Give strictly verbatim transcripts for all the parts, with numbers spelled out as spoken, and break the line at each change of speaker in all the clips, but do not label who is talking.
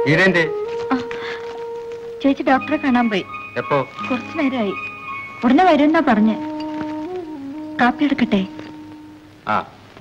ചേച്ചി ഡോക്ടറെ കാണാൻ പോയി.
എപ്പോ?
കുറച്ചു നേരമായി. ഉടനെ വരുമെന്നാ പറഞ്ഞ്. കാപ്പി എടുക്കട്ടെ?
ആ.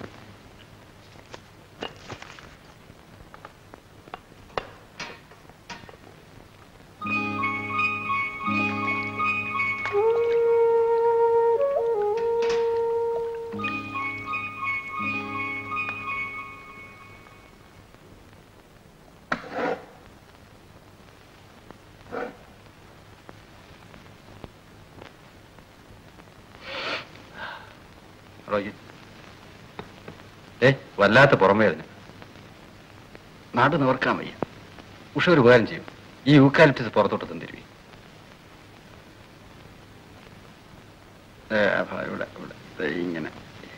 ഏ വല്ലാത്ത പുറമേതിന് നാട് നിവർക്കാൻ വയ്യ. ഉഷ ഒരു ഉപകാരം ചെയ്യും, ഈ യൂക്കാലിപ്റ്റസ് പുറത്തോട്ട് തന്നിരുവി. ഇവിടെ ഇവിടെ ഇങ്ങനെ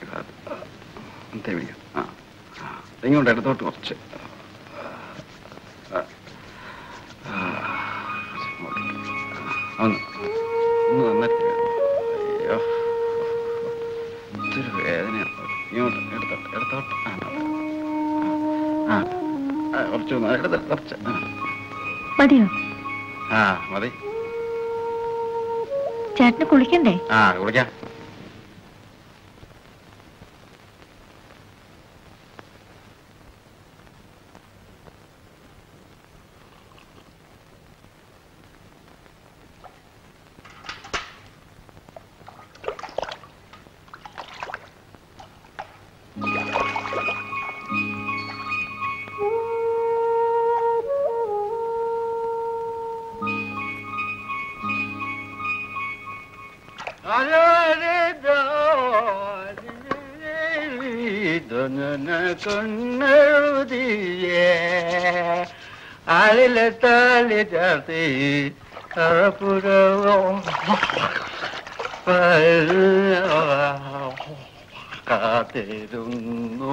ആ ഇങ്ങോട്ട് ഇടത്തോട്ട് കുറച്ച് ഒന്ന് ഒന്ന് നന്നായിട്ട് അയ്യോ ഇതൊരു വേദനയാണ്. ഇങ്ങോട്ട് എടുത്തോട്ട് എടുത്തോട്ട് ആ കുറച്ച് എടുത്ത് കുറച്ച്
മതിയോ?
ആ മതി.
ചേട്ടന് കുളിക്കണ്ടേ?
ആ കുളിക്കാം. ആളിലെ താലി ചാർത്തി കറപ്പുരവും കാത്തിരുന്നു.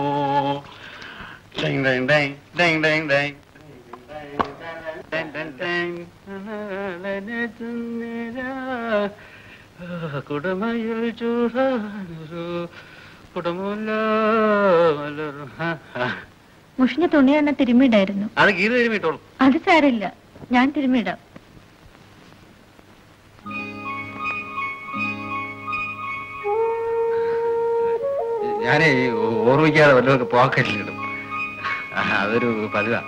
കുടമയിൽ ചൂടാനൊരു കുടമുല്ല.
മുഷിഞ്ഞ തുണി തന്നെ തിരുമ്മിടായിരുന്നു.
അത് ഗീത തിരുമ്മിട്ടോളൂ.
അത് സാരമില്ല, ഞാൻ തിരുമ്മിടാം.
ഞാനേ ഓർമ്മിക്കാതെ വല്ലതൊക്കെ പോക്കറ്റിലിടും. അതൊരു പതിവാ.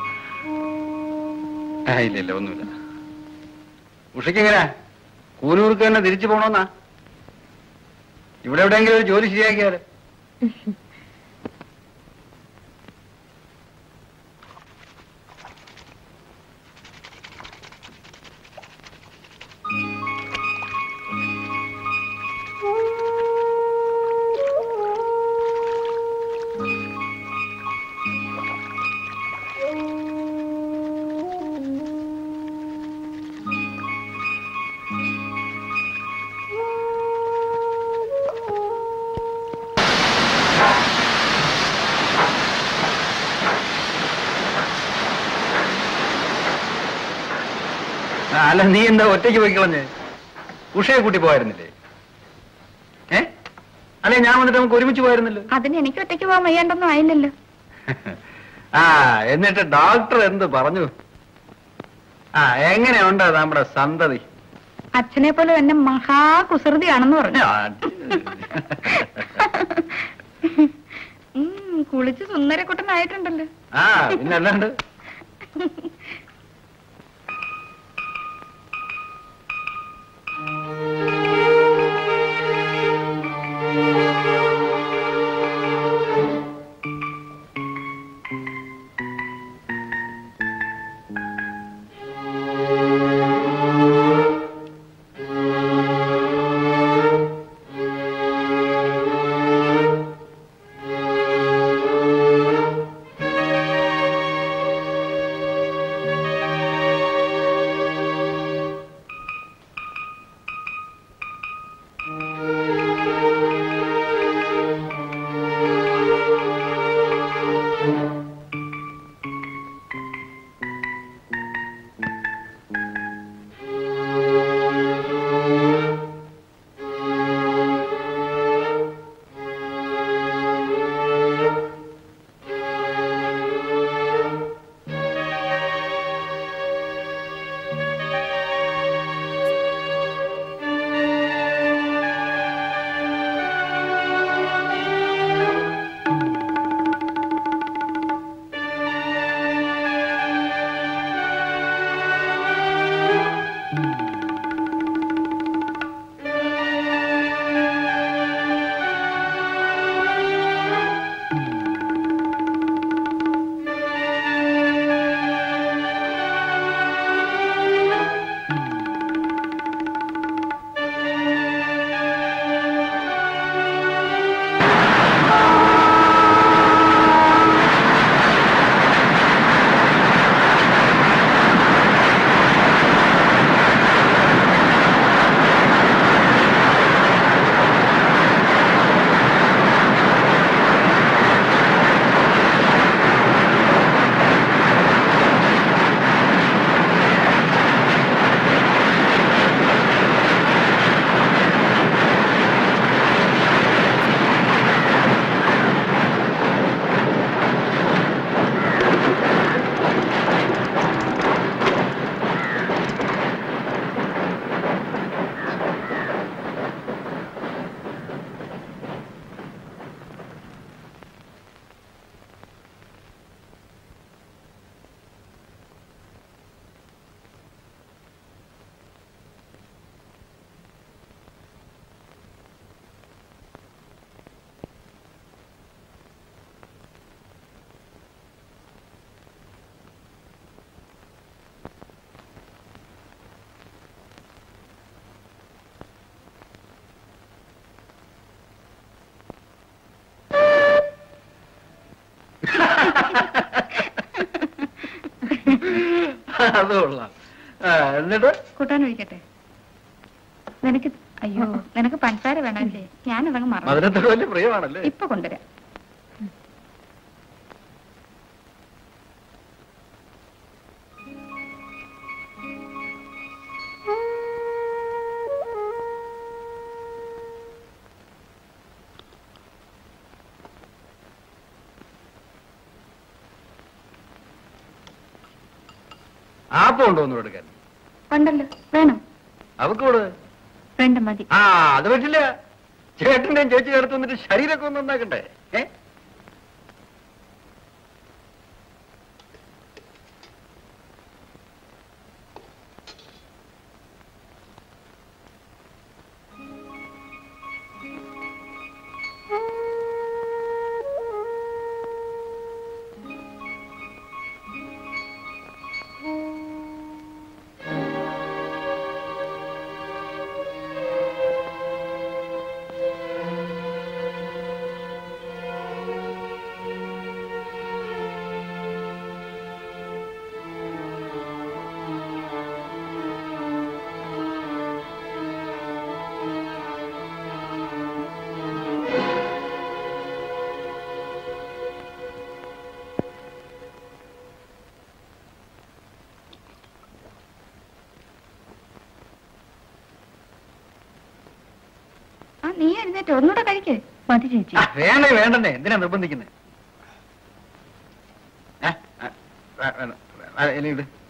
ഇല്ല ഇല്ല ഒന്നുമില്ല. ഉഷയ്ക്ക് എങ്ങനെയാ കൂനൂർക്ക് തന്നെ തിരിച്ചു പോണോന്നാ? ഇവിടെ എവിടെയെങ്കിലും ഒരു ജോലി ശരിയാക്കിയാല്. അല്ല നീ എന്താ ഒറ്റയ്ക്ക് പോയി കളഞ്ഞ്? ഉഷയെ കൂട്ടി പോയിരുന്നില്ലേ? ഏ അല്ലെ ഞാൻ വന്നിട്ട് നമുക്ക് ഒരുമിച്ച് പോയിരുന്നല്ലോ.
അതിന് എനിക്ക് ഒറ്റയ്ക്ക് പോകാൻ വയ്യാണ്ടൊന്നും ആയില്ലല്ലോ.
ആ എന്നിട്ട് ഡോക്ടർ എന്ത് പറഞ്ഞു? ആ എങ്ങനെയുണ്ട് നമ്മുടെ സന്തതി?
അച്ഛനെ പോലെ തന്നെ മഹാകുസൃതിയാണെന്ന് പറഞ്ഞു. കുളിച്ച് സുന്ദരക്കുട്ടനായിട്ടുണ്ടല്ലോ.
ആ പിന്നല്ലാണ്ട്. അത് കൊള്ളാം. എന്നിട്ട്
കൂട്ടാൻ ഒഴിക്കട്ടെ? നിനക്ക് അയ്യോ നിനക്ക് പഞ്ചസാര വേണമല്ലേ? ഞാനതങ്ങ് മറന്നു.
മധുരത്തോട് വലിയ പ്രിയമാണല്ലേ?
ഇപ്പൊ കൊണ്ടുവരാം.
ആപ്പം ഉണ്ടോ ഒന്നും എടുക്കാൻ?
ഉണ്ടല്ലോ, വേണം.
അവക്കോട്
വേണ്ട, മതി.
ആ അത് പറ്റില്ല. ചേട്ടന്റെയും ചേച്ചി അടുത്ത് വന്നിട്ട് ശരീരമൊക്കെ ഒന്ന് നന്നാക്കണ്ടേ? ഏ
നീ എഴുന്നേറ്റ് ഒന്നുകൂടെ കഴിക്കേ. മതി ചേച്ചി.
വേണ്ടേ വേണ്ടേ, എന്തിനാ നിർബന്ധിക്കുന്നത്? ഇനി